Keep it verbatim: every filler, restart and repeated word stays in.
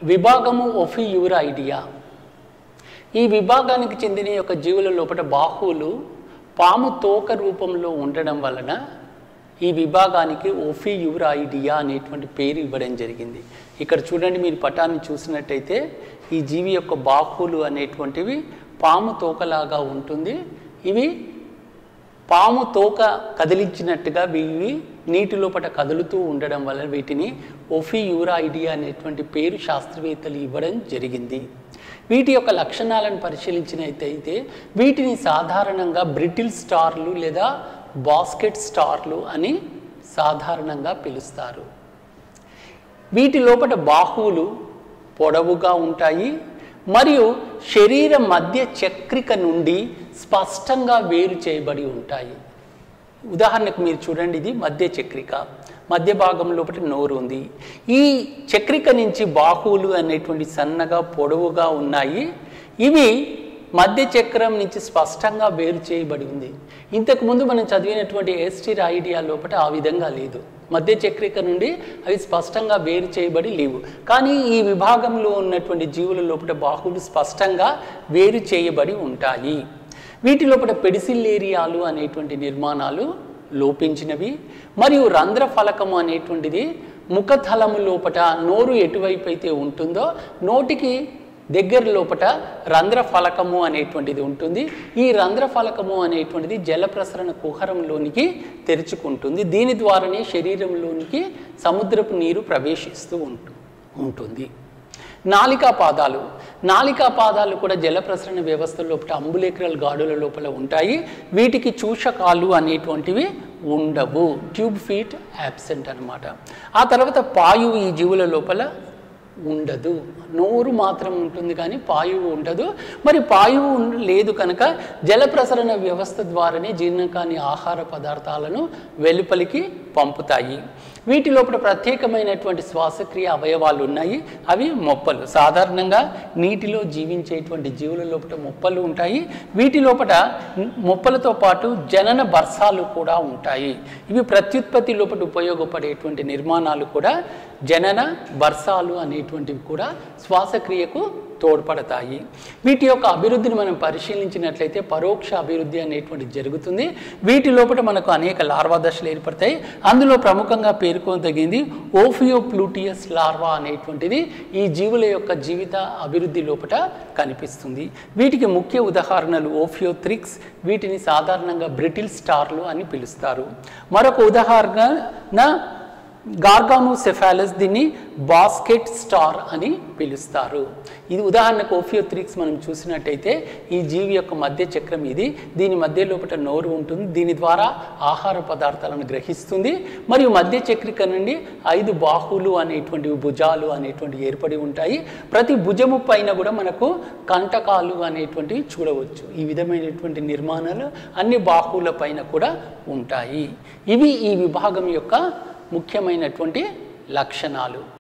విభాగము ఓఫియూరైడియా. ఈ విభాగానికి చెందిన యొక్క జీవుల లోపల బాహువులు పాము తోక రూపంలో ఉండడం వలన ఈ విభాగానికి ఓఫియూరైడియా అనేటువంటి పేరు ఇవ్వడం జరిగింది. ఇక్కడ చూడండి, మీరు పటాన్ని చూసినట్టయితే ఈ జీవి యొక్క బాహువులు అనేటువంటివి పాము తోకలాగా ఉంటుంది. ఇవి పాము తోక కదిలించినట్టుగా ఇవి నీటి లోపల కదులుతూ ఉండడం వల్ల వీటిని ఓఫియూరైడియా అనేటువంటి పేరు శాస్త్రవేత్తలు ఇవ్వడం జరిగింది. వీటి యొక్క లక్షణాలను పరిశీలించినట్టయితే వీటిని సాధారణంగా బ్రిటిల్ స్టార్లు లేదా బాస్కెట్ స్టార్లు అని సాధారణంగా పిలుస్తారు. వీటి లోపల బాహువులు పొడవుగా ఉంటాయి మరియు శరీర మధ్య చక్రిక నుండి స్పష్టంగా వేరు చేయబడి ఉంటాయి. ఉదాహరణకు మీరు చూడండి, ఇది మధ్య చక్రిక, మధ్య భాగం లోపల నోరు ఉంది. ఈ చక్రిక నుంచి బాహువులు అనేటువంటి సన్నగా పొడవుగా ఉన్నాయి. ఇవి మధ్య చక్రం నుంచి స్పష్టంగా వేరు చేయబడి ఉంది. ఇంతకుముందు మనం చదివినటువంటి ఎస్టిరాయిడియా లోపల ఆ విధంగా లేదు. మధ్య చక్రిక నుండి అవి స్పష్టంగా వేరు చేయబడి లేవు. కానీ ఈ విభాగంలో ఉన్నటువంటి జీవుల లోపల బాహువులు స్పష్టంగా వేరు చేయబడి ఉంటాయి. వీటి లోపల పెడిసిల్లేరియాలు అనేటువంటి నిర్మాణాలు లోపించినవి మరియు రంధ్ర ఫలకము అనేటువంటిది ముఖతలము లోపల నోరు ఎటువైపు అయితే ఉంటుందో నోటికి దగ్గర లోపల రంధ్ర ఫలకము అనేటువంటిది ఉంటుంది. ఈ రంధ్ర ఫలకము అనేటువంటిది జల ప్రసరణ కుహరంలోనికి తెరుచుకుంటుంది. దీని ద్వారానే శరీరంలోనికి సముద్రపు నీరు ప్రవేశిస్తూ ఉంటుంది. నాలికా పాదాలు నాలికా పాదాలు కూడా జల ప్రసరణ వ్యవస్థ లోపల అంబులేక్రల్ గాడుల లోపల ఉంటాయి. వీటికి చూషకాలు అనేటువంటివి ఉండవు. ట్యూబ్ ఫీట్ యాబ్సెంట్ అన్నమాట. ఆ తర్వాత పాయువు ఈ జీవుల లోపల ఉండదు. నోరు మాత్రం ఉంటుంది కానీ పాయువు ఉండదు. మరి పాయువు లేదు కనుక జల ప్రసరణ వ్యవస్థ ద్వారానే జీర్ణం కాని ఆహార పదార్థాలను వెలుపలికి పంపుతాయి. వీటి లోపల ప్రత్యేకమైనటువంటి శ్వాసక్రియ అవయవాలు ఉన్నాయి. అవి మొప్పలు. సాధారణంగా నీటిలో జీవించేటువంటి జీవుల లోపల మొప్పలు ఉంటాయి. వీటి లోపల మొప్పలతో పాటు జనన బర్సాలు కూడా ఉంటాయి. ఇవి ప్రత్యుత్పత్తి లోపల ఉపయోగపడేటువంటి నిర్మాణాలు కూడా జనన బర్సాలు అనేటువంటివి కూడా శ్వాసక్రియకు తోడ్పడతాయి. వీటి యొక్క అభివృద్ధిని మనం పరిశీలించినట్లయితే పరోక్ష అభివృద్ధి అనేటువంటిది జరుగుతుంది. వీటి లోపల మనకు అనేక లార్వా దశలు ఏర్పడతాయి. అందులో ప్రముఖంగా పేర్కొనదగింది ఓఫియోప్లూటియస్ లార్వా అనేటువంటిది ఈ జీవుల యొక్క జీవిత అభివృద్ధి లోపల కనిపిస్తుంది. వీటికి ముఖ్య ఉదాహరణలు ఓఫియోథ్రిక్స్. వీటిని సాధారణంగా బ్రిటిల్ స్టార్లు అని పిలుస్తారు. మరొక ఉదాహరణ గార్గానోసెఫాలస్, దీన్ని బాస్కెట్ స్టార్ అని పిలుస్తారు. ఇది ఉదాహరణకు ఓఫియోథ్రిక్స్ మనం చూసినట్టయితే ఈ జీవి యొక్క మధ్య చక్రం ఇది. దీని మధ్య లోపల నోరు ఉంటుంది. దీని ద్వారా ఆహార పదార్థాలను గ్రహిస్తుంది. మరియు మధ్య చక్రిక నుండి ఐదు బాహువులు అనేటువంటివి భుజాలు అనేటువంటివి ఏర్పడి ఉంటాయి. ప్రతి భుజము పైన కూడా మనకు కంటకాలు అనేటువంటివి చూడవచ్చు. ఈ విధమైనటువంటి నిర్మాణాలు అన్ని బాహువుల పైన కూడా ఉంటాయి. ఇవి ఈ విభాగం యొక్క ముఖ్యమైనటువంటి లక్షణాలు.